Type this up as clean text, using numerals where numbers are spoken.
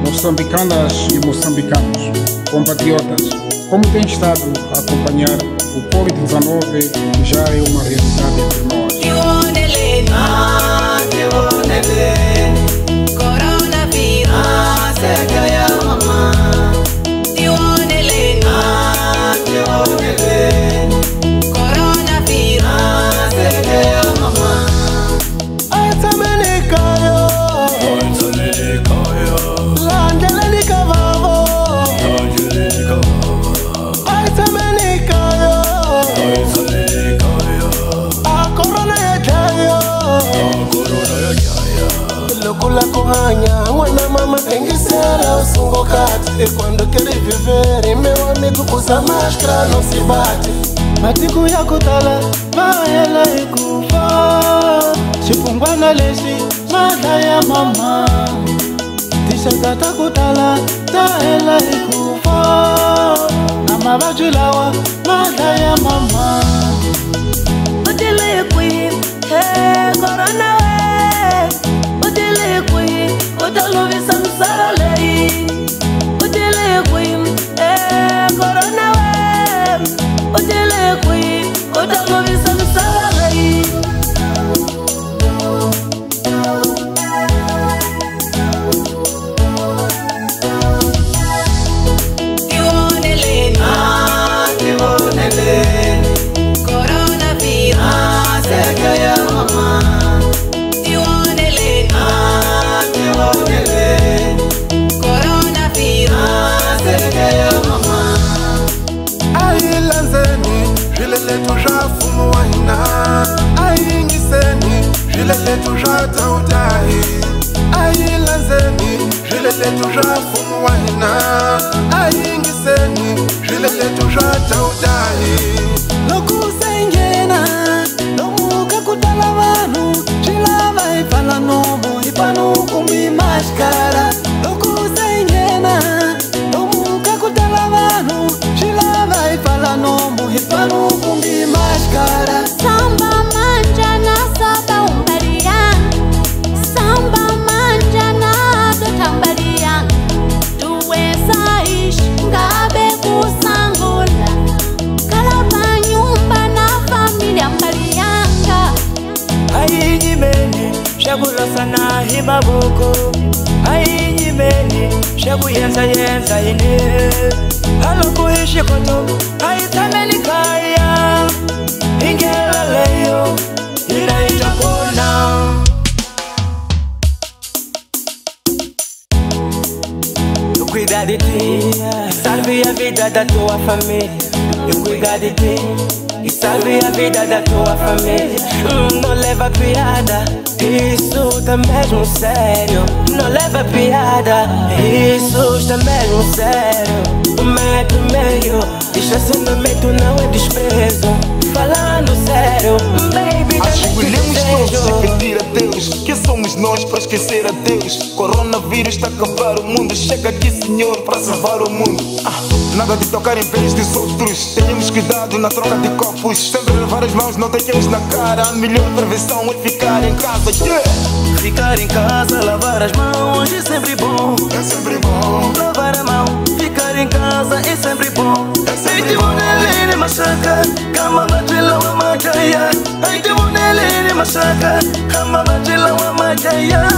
Moçambicanas e moçambicanos, compatriotas, como tem estado a acompanhar o Covid-19 que já é uma realidade entre nós? Mwana mama engisera usungo kati. E quando quer viver, meu amigo usa máscara, não se bate. Matiku ya kutala, maela ikufa. Chipungwana leshi, mada ya mama. Tisha tata kutala, taela ikufa. Nama bajilawa, mada ya mama. Udile kui, hey, corona we. Udile kui, udalovi samsara lei. Udile kui, hey, corona we. Udile kui, udalovi samsara lei. Tu já tá o daí, aí lanzeni, gilele tu já fumo waina, aí ingiseni, gilele tu já tá o daí. Loku sengena, nomuka kutala vanu, chilava e fala nomo, ipanu kumi máscara. Loku sengena, nomuka kutala vanu, chilava e fala nomo, ipanu kumi máscara. Samba manja na saba umbarian, samba manja na do tambarian. Duwe saish ngabe kusangula, kalaba nyumba na familia mbarianga. Ai nyimeni, shagula sana himaboko. Ai nyimeni, shagu yenza ine. Halo kuishi koto, ai tameni kaya. Ingela leo, ila itapona. Cuida de ti, salve a vida da tua família. Cuida de ti, e salve a vida da tua família. Não leva piada, isso tá mesmo sério. Não leva piada, isso tá mesmo sério. Medo meio, estacionamento não é desprezo. Falando sério, baby, ajoelhamos todos e pedir a Deus que somos nós para esquecer a Deus. Coronavírus está a acabar o mundo. Chega aqui, Senhor, para salvar o mundo. Nada de tocar em pés dos outros. Tenhamos cuidado na troca de copos. Sempre lavar as mãos, não taquemos na cara. A melhor prevenção é ficar em casa. Ficar em casa, lavar as mãos é sempre bom. É sempre bom. Lavar a mão, ficar em casa é sempre bom. É sempre bom. Masaka, kama batila wa majaya. Ai te monelene masaka, kama batila wa majaya.